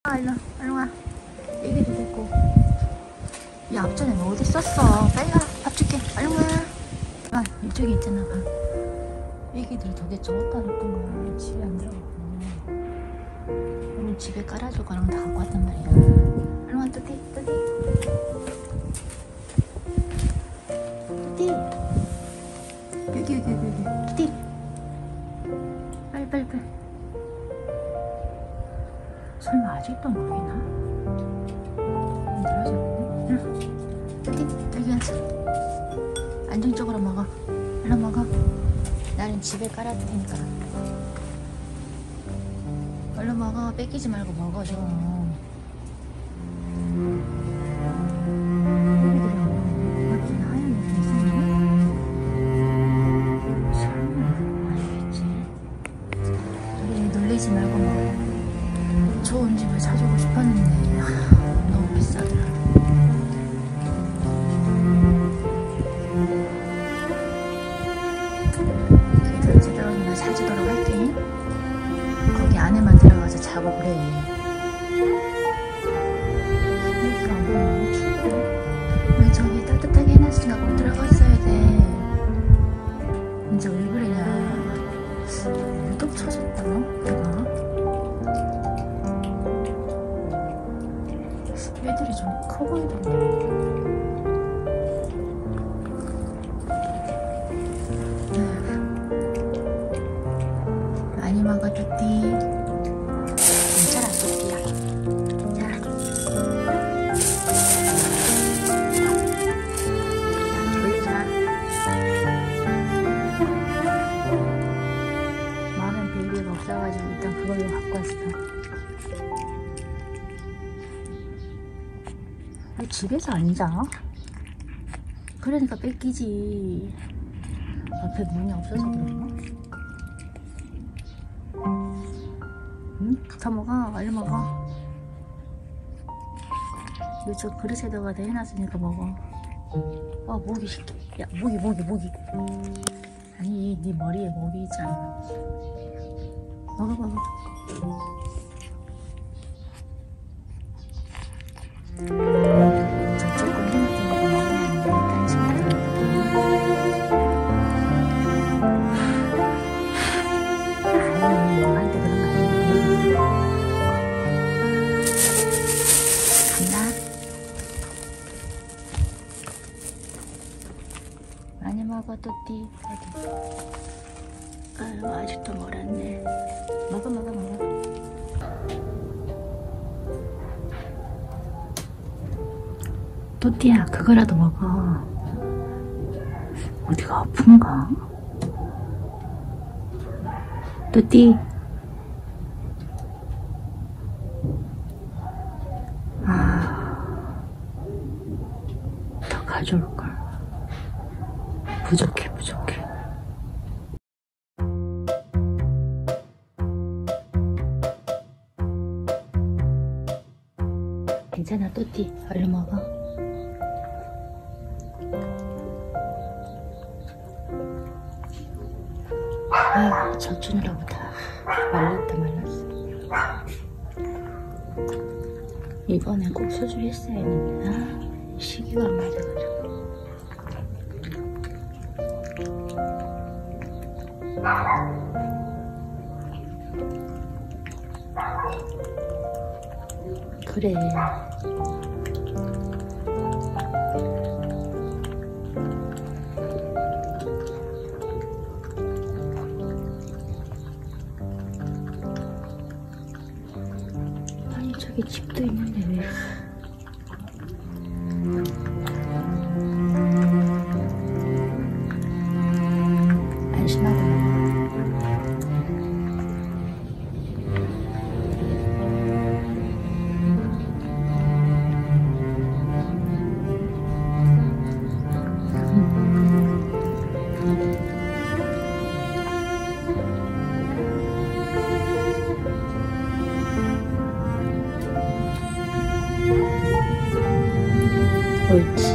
일로 와. 애기도 됐고. 야, 앞전에 너 어디 있었어? 빨리 와. 밥 줄게. 빨리 와. 아, 이쪽에 있잖아. 봐. 애기들 도대체 어디다 놨던 거야? 집에 안 들어갔고. 오늘 집에 깔아줄 거랑 다 갖고 왔단 말이야. 일로 와, 뚜띠. 여기. 뚜띠. 빨리. 설마 아직도 먹이나? 들어졌는데? 응. 뚜띠, 여기 앉아. 안정적으로 먹어. 얼른 먹어. 나는 집에 깔아둘 테니까. 얼른 먹어. 뺏기지 말고 먹어, 좀. 놀리지 말고 먹어. 좋은 집을 사주고 싶었는데 너무 비싸더라. 그래도 제대로 내가 사주도록 할게. 거기 안에만 들어가서 자고 그래. 여기가 너무 추워. 왜 저기 따뜻하게 해놨으니까 거기 들어갔어야 돼. 이제 왜 그러냐. 유독 처졌다 내가. 애들이 좀 커 보이던데. 많이 먹어, 뚜띠. 괜찮아, 뚜띠야. 자. 돌리자. 많은 베이비가 없어가지고 일단 그걸로 갖고 왔어. 왜 집에서 안 자? 그러니까 뺏기지. 앞에 문이 없어서 그런가? 응? 더 먹어. 얼른 먹어. 왜 저 그릇에다가 다 해놨으니까 먹어. 모기 시켜. 야, 모기. 아니, 네 머리에 모기 있잖아. 먹어. 저쪽 거 해놨던 거 먹으면 간식이다. 아니, 너한테 그런 거 아니고. 간다. 많이 먹어, 뚜띠. 아유, 아직도 멀었네. 먹어. 뚜띠야, 그거라도 먹어. 어디가 아픈가? 뚜띠. 더 가져올걸. 부족해. 괜찮아, 뚜띠. 얼른 먹어. 아유, 젖주느라고 다 말랐어. 이번엔 꼭 수술했어야 했는데 시기가 안 맞아가지고. 그래. 저기 집도 있는데 왜? 안심하고 옳지.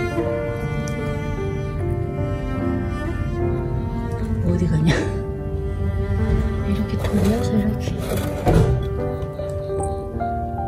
어디 가냐? 이렇게 돌려서 이렇게.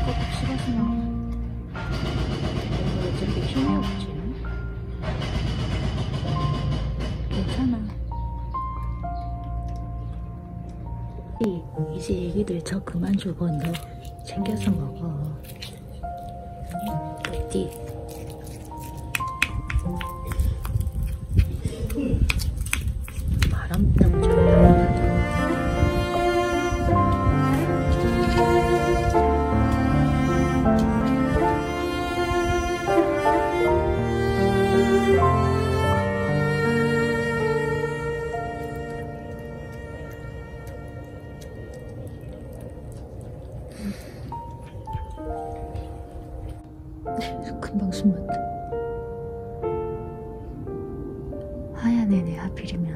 싫어서 왜 저렇게 힘이 없지? 괜찮아. 이제 애기들 저 그만 주고 너 챙겨서 먹어. 띠. 바람 때문에 잘 금방 숨었다. 하얀 애네 하필이면.